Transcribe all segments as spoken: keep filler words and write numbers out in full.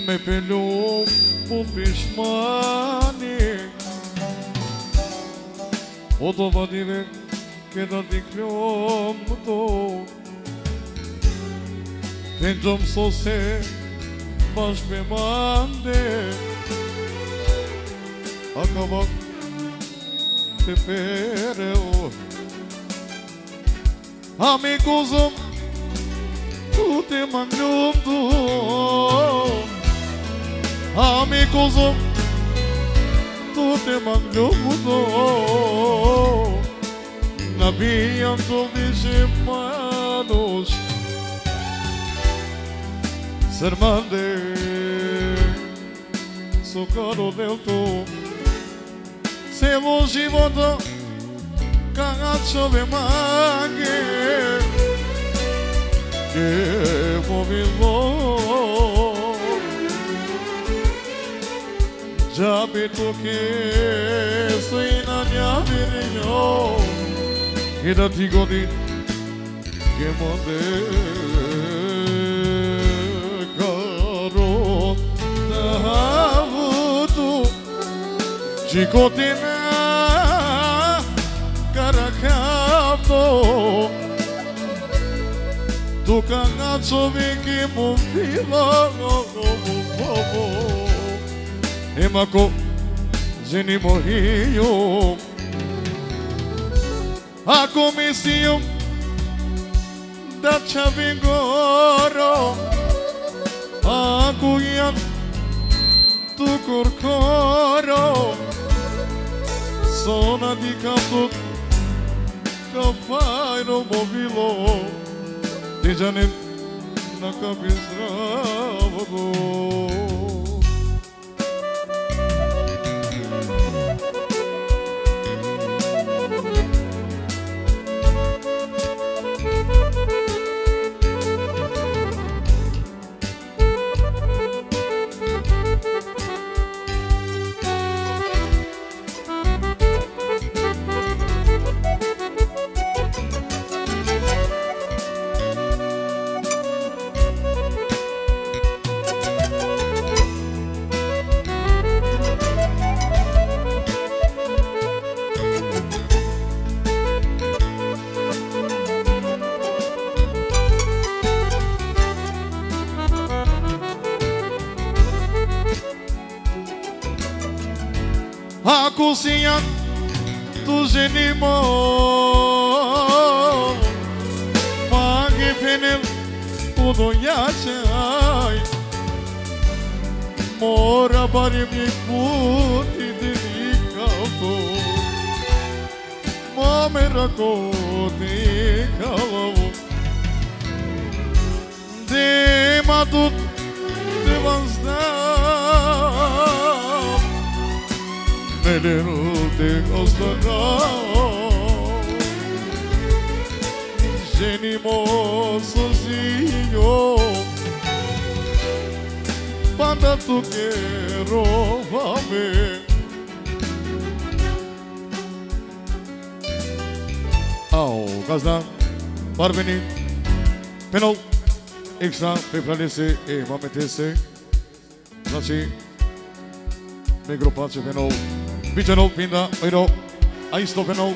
me pelu po pishmani O to vadive che da ti klom to Pendom sose bash me mande Akavak te pereo Amicuzum tu te magnum tu Amicuzum tu te magnum tu Nabiyan tu vishimanos Sermande Socaro del tu Semo života Kagačove mange Evo bilo Džabe tuke Stoji na njavirinjo I da ti godin Che mode Karo Da avutu Čikotina Karakavto Tu kagačovi ki mu bilo Emako ženi moriju Ako mislim da će bi goro Ako jan tu korkoro Sona di kaput Kapajno mobilo Diđanim na kapi zdravo Ako si jak tu ženimo Magi penem udojačaj Mora barem njih put ide kako Mame rako te kalavu Dema tut te van znam Neden te ostanao Ženimo sozinho Panda tu quero vame Ao gazda Barbeni Penol Extra Pepralese E mametese Znači Negro pace penol Bičanol pinda Ojdo A isto penol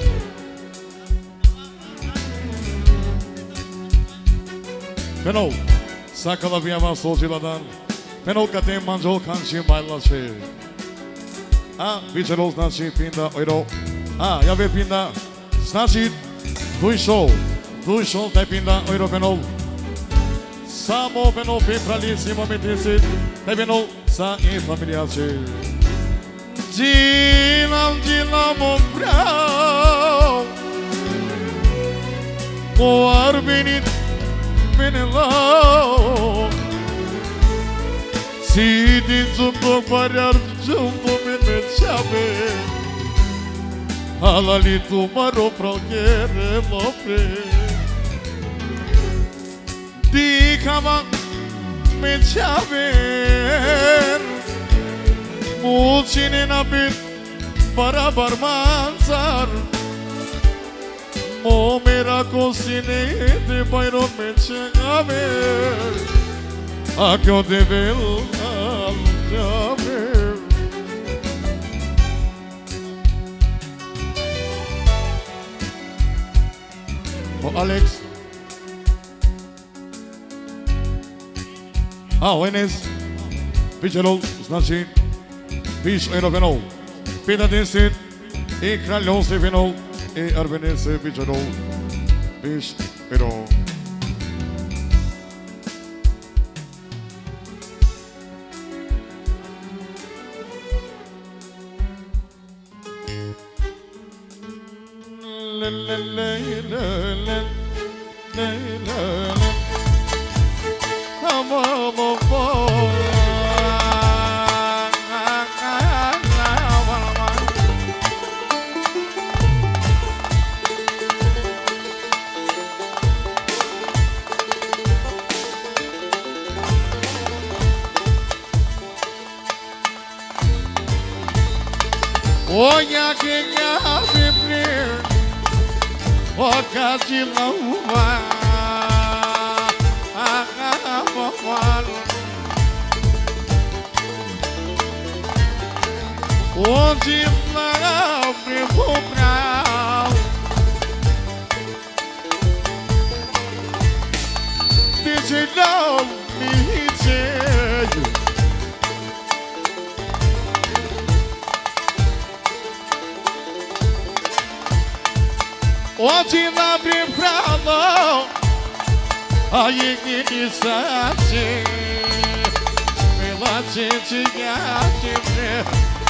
Penol Sakala bijama složila dan Penol kate manžol kanči majlače A bičanol znači pinda Ojdo A jave pinda Znači Dušol Dušol taj pinda Ojdo penol Samo penol Pepralese mametese Taj penol Sa i familijače Džinam, džinamo prav O arbinit beni lao Sidin zumdo parar zumdo mene čabe Halali tu maro prav kere lopre Dikama me čabe Mucine na bit barabar manzar O mera cosine de bayron me çabe a que eu te vejo o Alex. A o Enes Picelol, znači Piš Aerovenol pedeset i Kraljov se venol i Arbenel se Picelol Piš Aerovenol. Olha que gafe frio, o cadilão vai, a garrafa fala. Onde lá vivo pra, did não me dizer. Onde lá vibralo, aí que sabe, pela gente que vê.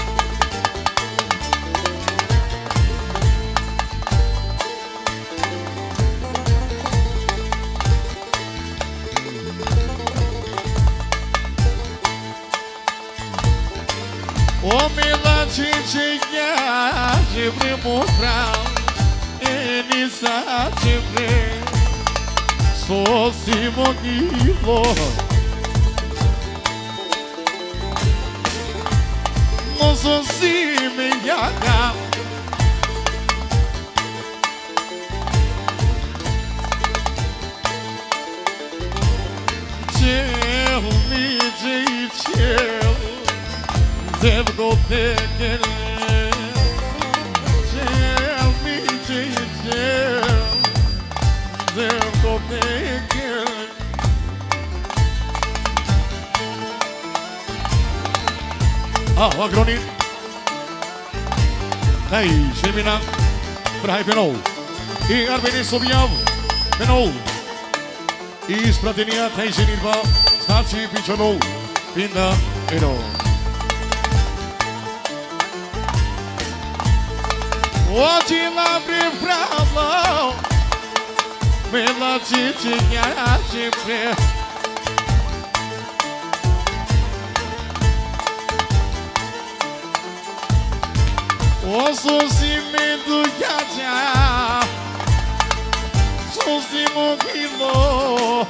O pela gente que vê mostrar. Iniciative sou Simogilo não sou Simeyaga Tell me, tell Devo go take it Ah, o Agroni. Hej, Šimina, Prahaj Penol. I Arbeni Sobijav, Penol. I ispratenija taj ženitba, znači Pičanol, Pinda, Penol. Oči la pripravljao, bila čičinja čipre. Oso si me dujaja, so si mogilo.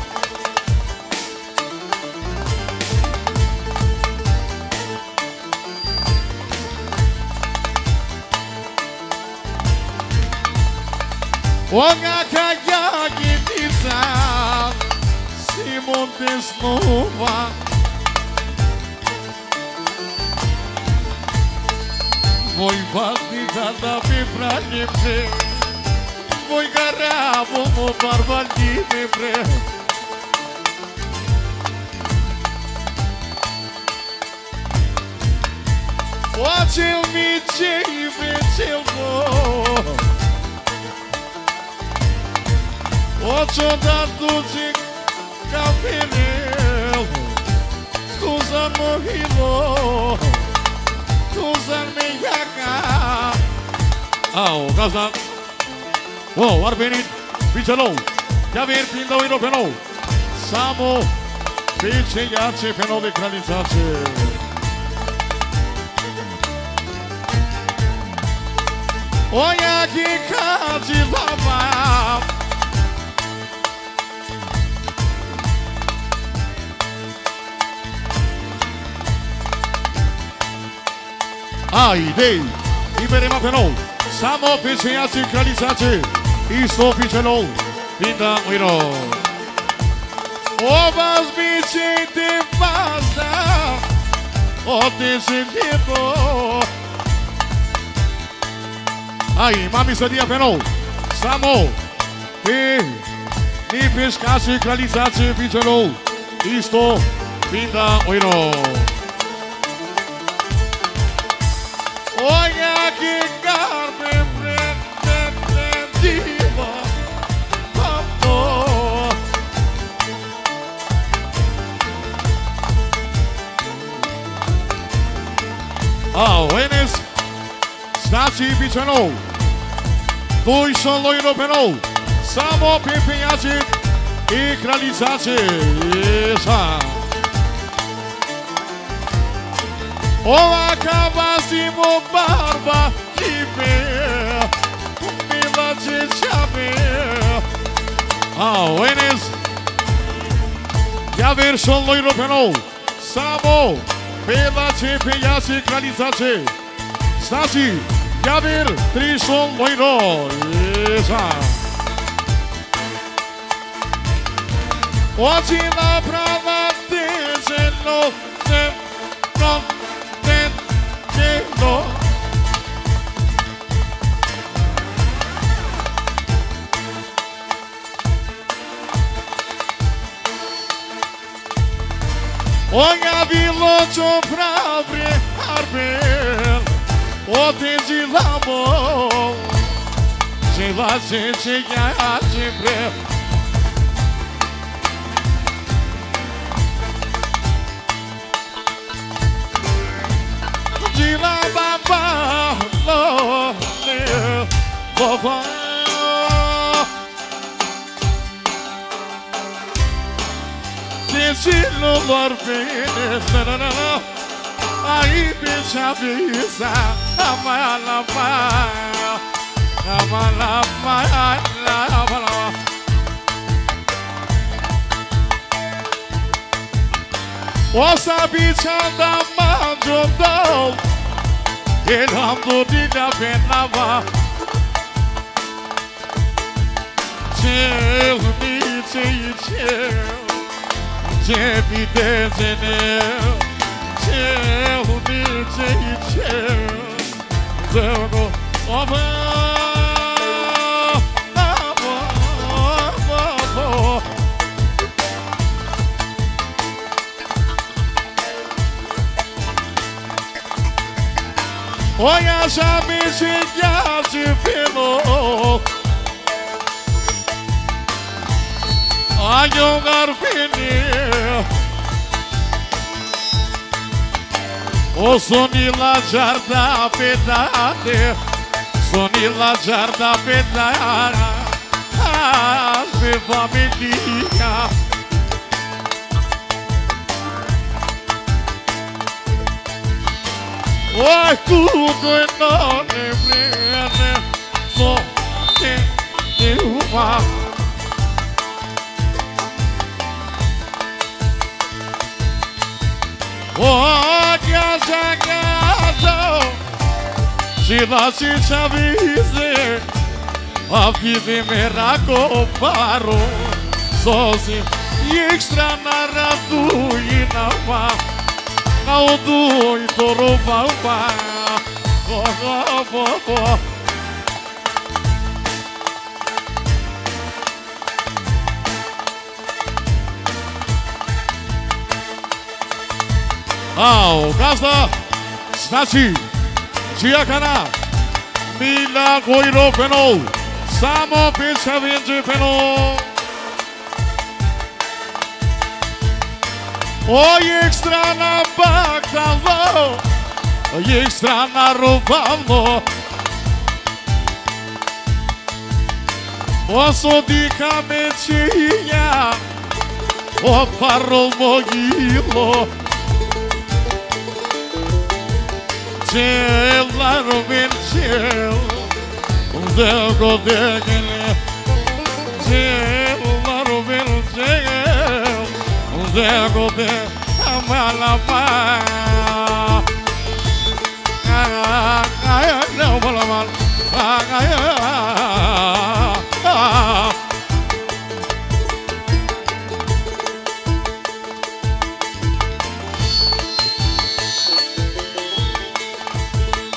Oga kaja gitisa, si monte snova. Voi batita da fibra libre, voi garabo mo barba libre. Ocel mi cei vecel go, ocio da duci capirel, scusa mohilo. Tuzan-me jaca. Au, gazda. O, Arbenit, Picelol. Ja ver Pinda Oiro Penol. Samo Pice jače Penol i Kraljicače. Olha que cade lava. Ajde, iberema Penol, samo Pičejači Kraljicače, isto Picelol, Pinda Oiro. O vas bici de vazda O te sentito Aí, mami sadia pe nou Samo Pe Ni pescați kraljicați vicelou Isto Pinda ojno Olha que carne diva amor A, Enes Staci vicelou Doi solojno pe nou Samo pe penjaci I kraljicați Esa Ova cavasimo barba Jibe Mila čečave A, Enes Javer solojno pe nou Samo Pela ce penjaci kraljicați Staci Javer tri solojno Esa Oggi la prova dice no se no te te no Olha vilocio pravre arbel O te zilamo Se va se se ya sempre Gila baba lo ne baba Decilo barbene na na na Ai bechavisa amala pa amala pa la bala O sabicanda mangiando E l'ando di la penava Ciel mi c'è ciel C'è videzene Ciel mi c'è ciel Zergo ova Olha já me chegaste pelo Ai um garfine O sonila jarda pedade Sonila jarda pedade Aspe família Oi, tudo não me prende Só tem uma Olha, já casou Se lá se chavise A vida me racoparo Sozinho e extra narrado e na pá Naudu i toro bauba Go go go go Ao, gazda Znači Čiakana Mila Gojro penou Samo pića vinđi penou Oj, ekstra na bakalo Ekstra na rubalo Osodi kamećinja O parol mogilo Čelar ben čel Delgo degene Čelar ben čel Delgo de amalama Ay no balamal Ay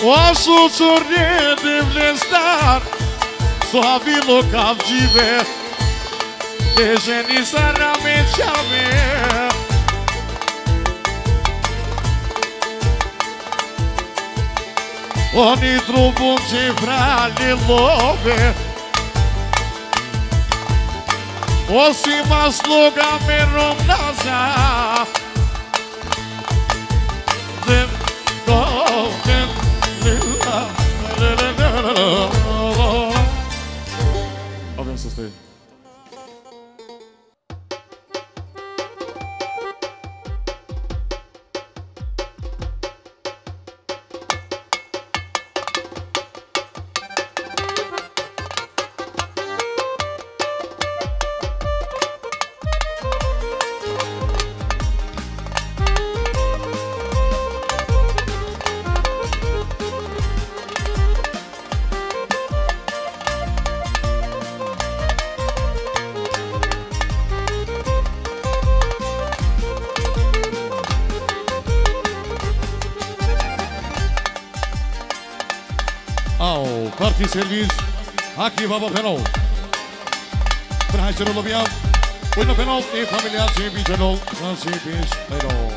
Osu curje divlestar Suavilo kavjive Deženi sarame čave Oni trubun će vrali love Osima sluga merom nazad Then go, then Avem să stai. Au, parti servis, aqui vamos penal. Para hacer lo bien, bueno penal y familia siempre penal, siempre penal.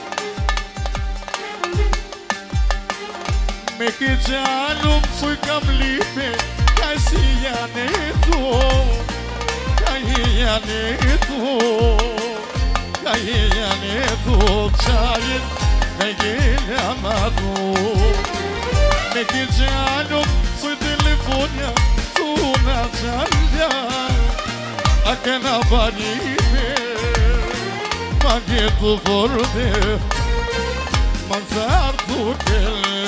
Me que ya no soy camlipe, casi ya neto, casi ya neto, casi ya neto, chayen, casi ya amado. Me que ya no soy telefonia, tú na chalya, a que na panipe, ma que tu forde, manzar tu kele.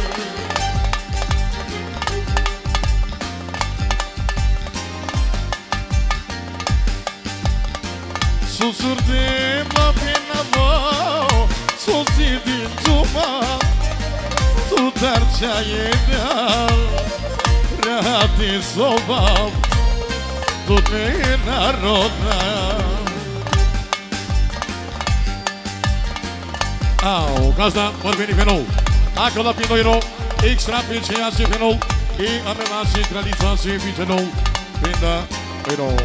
Susurdem la pena va, sosidin tuma. Tu tarcia ideal, rati sobav, tu te narodna. Au, gazda, vor veni pe nou. Acolo pe noi extra pe ceea ce pe nou, și avem centralizație pe nou, până pe nou.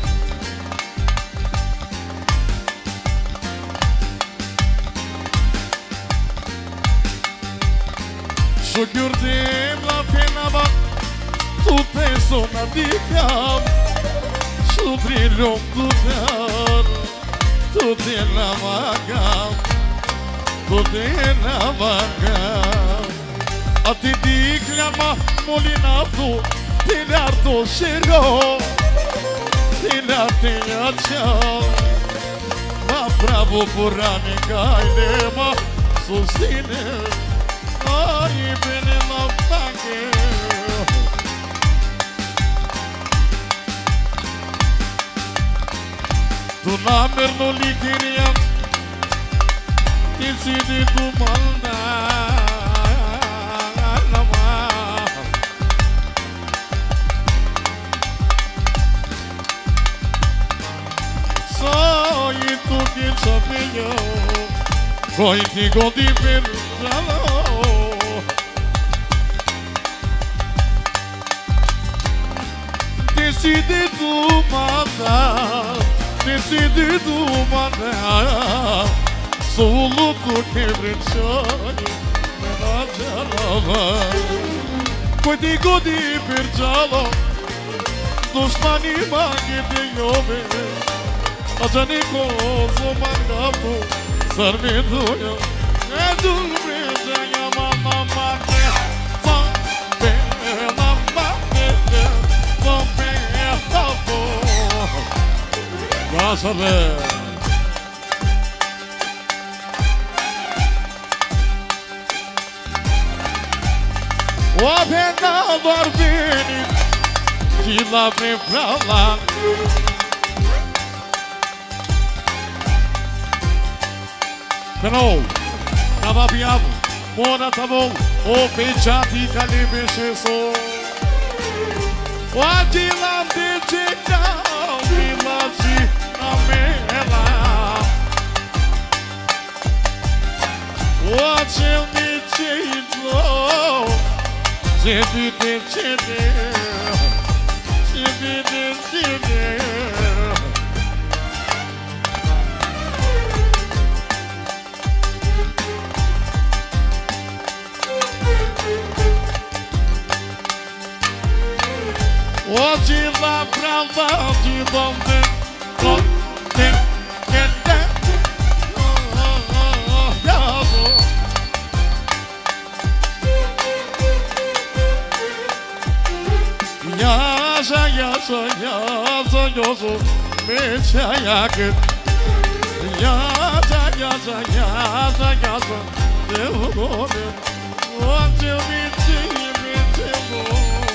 Şükürdüm la pena bak Tu persona dikam Şu trilhom tutar Tu te navagam Tu te navagam A ti diklama molinatu Ti l'arto shiro Ti l'arte jačam Ma pravo porani kajlema Susine Ai bine la banche Tu la merno lichiriam Ti si di tu malda Soy tu che sapevo Poi ti godi per la Decidi tu mandar, decidi tu mandar Solo tu quebreccioni, me la gialava Poi ti godi per giallo, dușmani maghi de iove Așa ne cozo mangato, sarveduia E dulbregia mama mare, zampe la mare Lasă-le! Oameni doar venit Și la preprala Pe nou, Cava biavo, mona tavou O peciati calibe și so Oadi la degeca Vilaci amela Oacel mi ce-i Cedide, cedide, cedide, cedide. Hoje lá pra lá de onde onde que Yaza yaza yaza yaza meçayak Yaza yaza yaza yaza devone Onde bitti bitti bu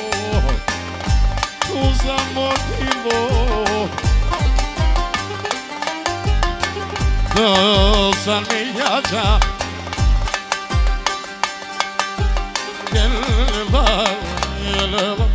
Uza motivo Dosan mi yaza Gelva gelva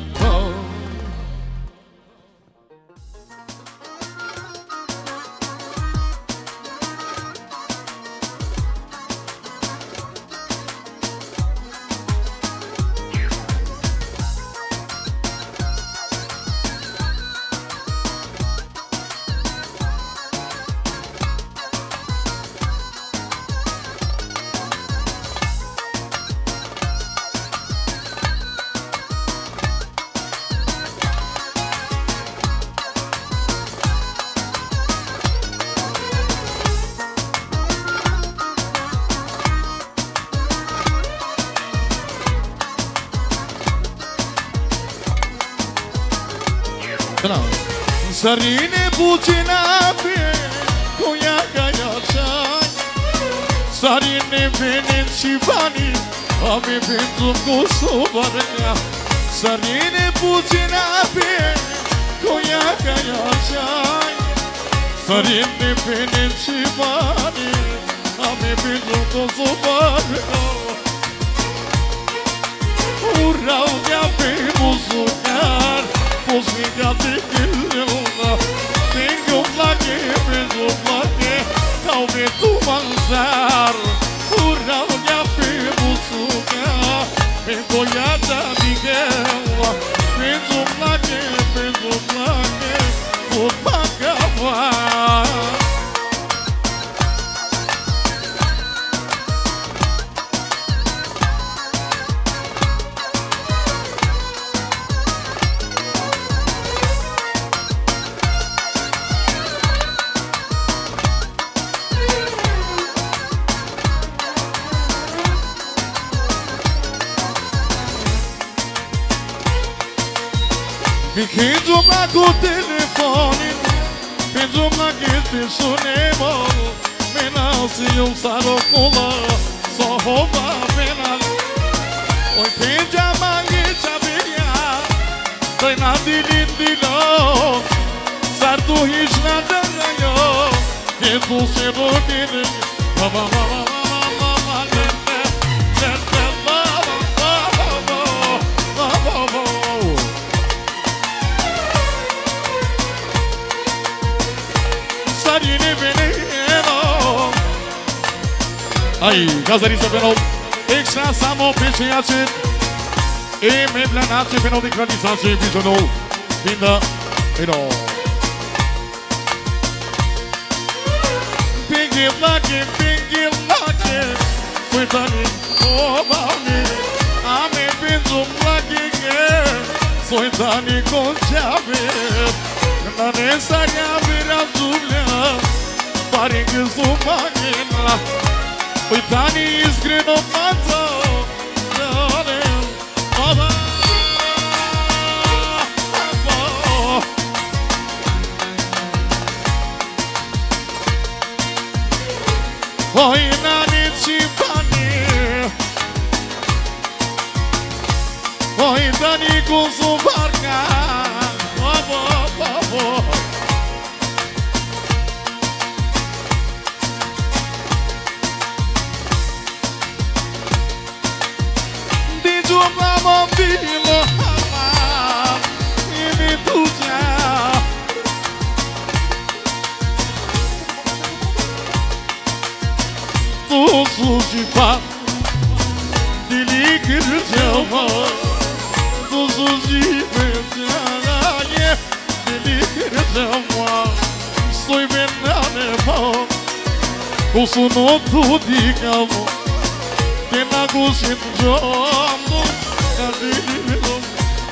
Sarine bucina pe Cuia caia ceai Sarine venin și banii Ami pentru Kosovarnia Sarine bucina pe Cuia caia ceai Sarine venin și banii Ami pentru Kosovarnia Urau de-a pe buzunar Pozdravljam te kilna, tengo plake, bezo plake, kao me tu manzar. Uravljam te musuka, bendo jata migela, bezo plake, bezo plake, kod pakava. Fiquei lá com o telefone, pediu lá que te sonemo, menal se um sarocola, só rouba menal. Oi pede a mangueira beria, dai na dilindilo, sartu hiç nada ganhou, que tu se roqueire, baba baba baba baba lente, lente baba baba baba baba. Sarine veneno Ai, gazarica venol Extra samo pesiace E me planace venol di granizace visionol Vinda venol Pingi lake, pingi lake Suetani obavni Ame pinzum lake Suetani conceave Na nesa ja vira zubля Pare că zumagina Uitani iskreno mato Dane Oba Oi nani cipani Oi dani cu zubarca Oba oba Mamma mia, mamma, mi tu già. Tu suji fa, dili kıracağım Tuzsuz yiyeceğim Beni kıracağım Soy beni anema Kusunu tudikam Tena kusin jomu Kadirim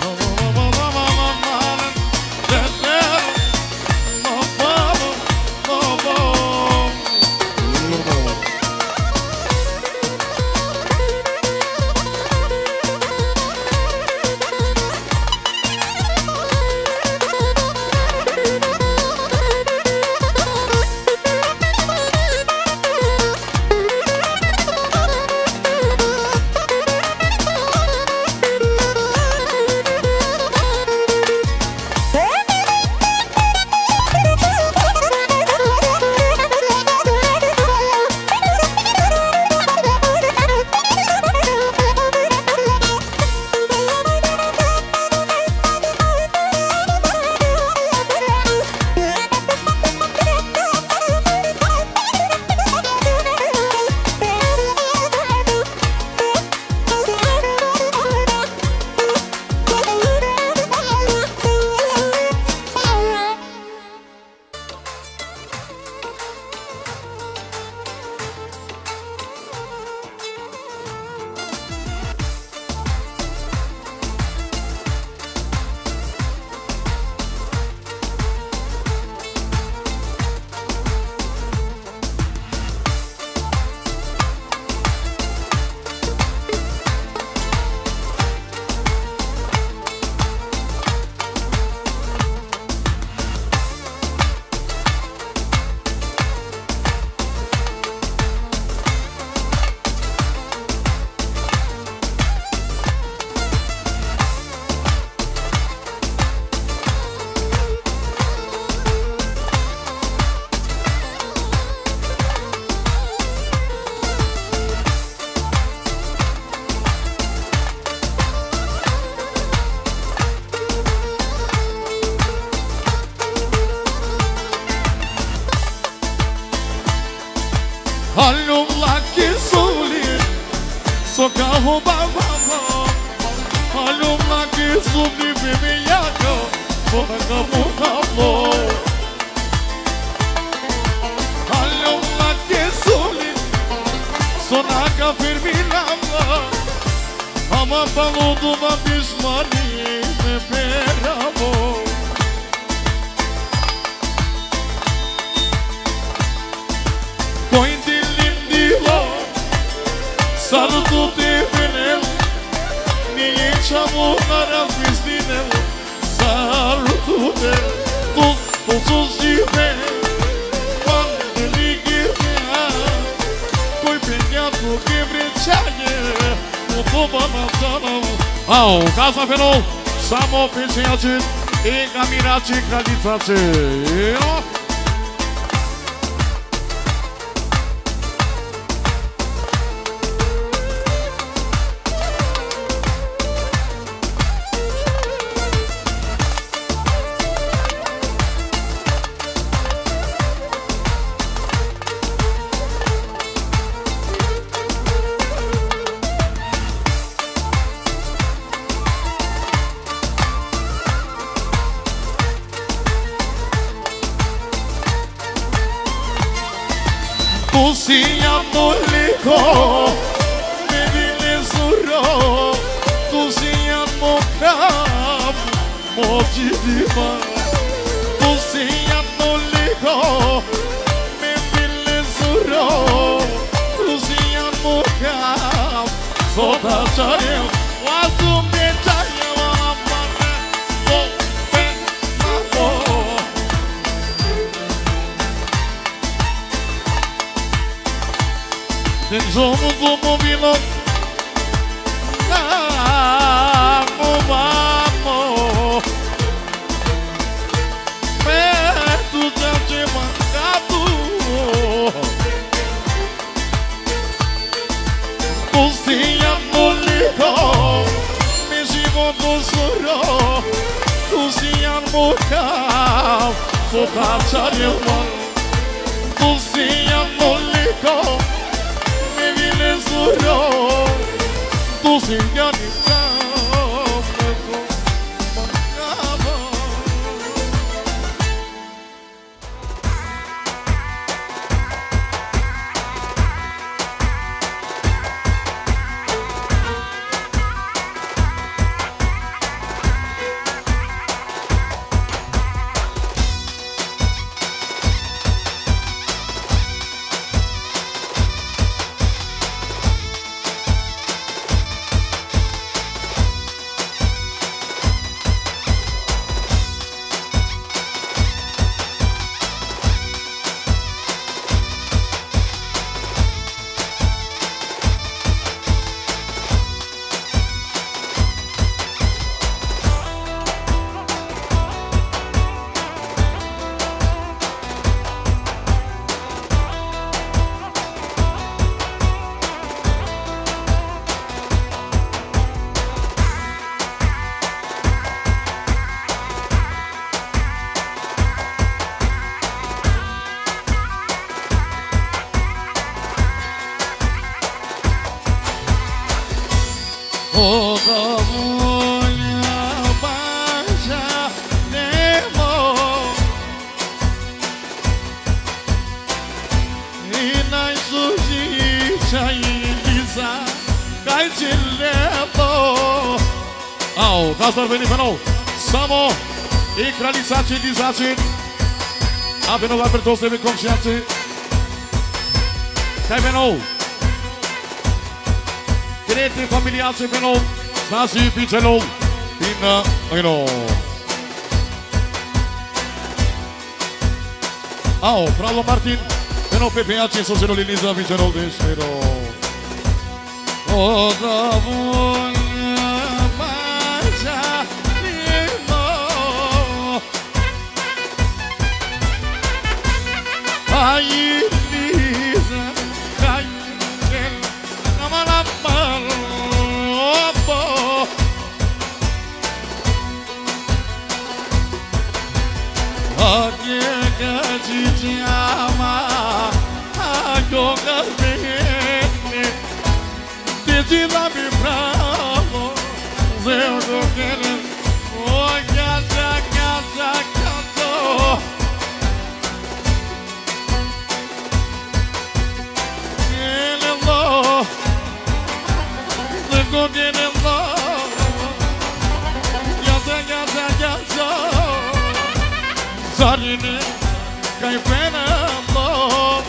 Socarro bababó, alumna que sublime me yaco, soca mucamo. Alumna que sublime, sonaca firminava, ama paludo na bismani me peramo. Coindi lindilo. Sardu te venem, niye çamurlara bizlinem. Sardu te, tuz, tuzsuz yive, pandeli gibi. Koy penyato quebrechaye, mutlu bana canım. Au, Casa Fenol, samo pensiaci, e camiraci kralicaci. Cozinhando licor, bebile surro, cozinhando cravo, morte de mar. Cozinhando licor, bebile surro, cozinhando cravo, solta charel, quase me charel a mano, vou ver na boa. Somos como vino, vamos, vamos. Perto já te mancado, cozinha no licor, mesmo no soro, cozinha no carro, focar de mão, cozinha no licor. Tu Osignani Asta ar veni pe nou. Samo i kraljicaci i dizaci. A pe nou la për toste me komsjaci. Kaj pe nou. Kreti familjaci pe nou. Snasi i piče nou. Pina ojno. Ao, Pravo Martin. Pe nou pepejaci so zelo liniza piče nou deshero. O da voja. Ai Lisa, ai nama nama opo. Ake kaji jama, ako kasbene. Tiji la mi bravo, zeo do keren. Oh casa casa casa. Go get in love. Yaza, yaza, yaza. Zarine, kai pena love.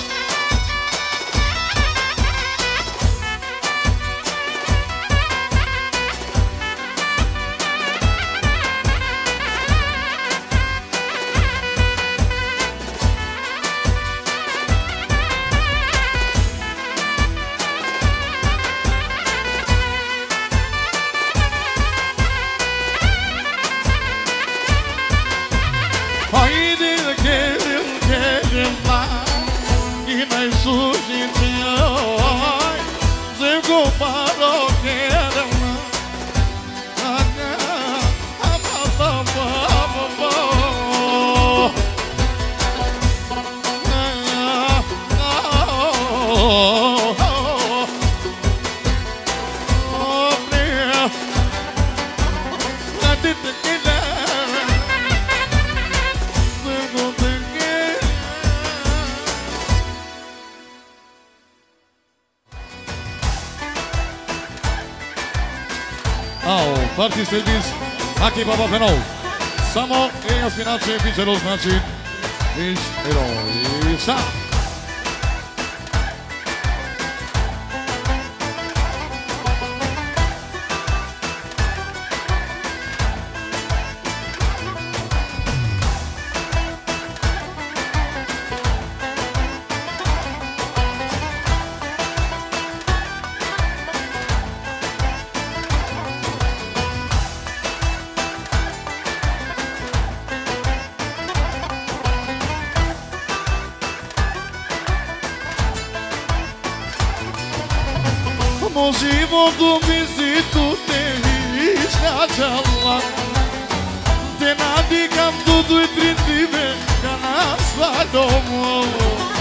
Parti service, aqui Papa Penal. Samo e aspirație picelul znači viš eroi. Sa. Životu visitu te iskačala. Te nadikam tudo i tritive ka nasla domu.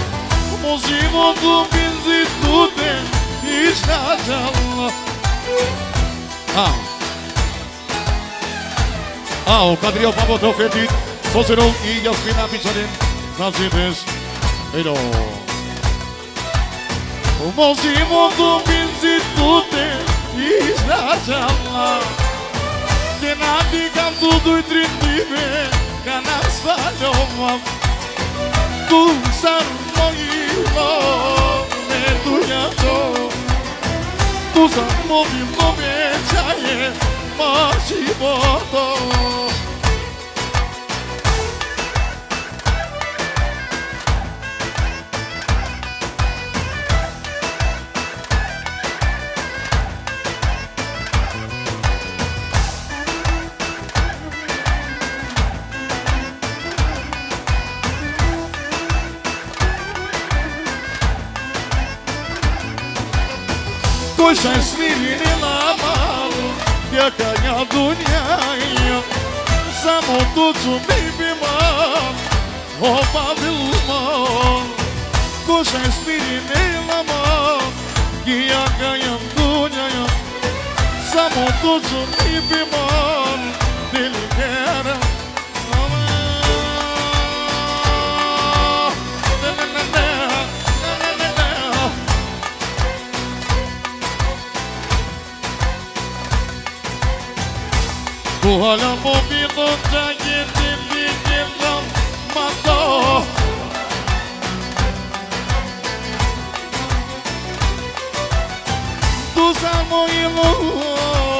Mo životu visitu te iskačala. Α, Α, ο Καντριό Παποτροφέτη, Σότσερο η Γιασμίνα Πιτσαρήν, Ναζίδες, εδώ. Μαζί μου το πίντσι τούτε, εις να τσάλα, και να δίκαν τούτου η τριντήβε, κανά σφαλιώμα, του σαρμογilo, με του γιατρό, του σαρμογilo με τσάγε, μαζί ποτό. Коша смирила мало, яка ня дуняя, само туцу бибима, оба билма. Коша смирила мало, яка ня дуняя, само туцу бибима, деликера. Kuhala mo bilog sa gitin-gitin ng mato. Tusa mo ilong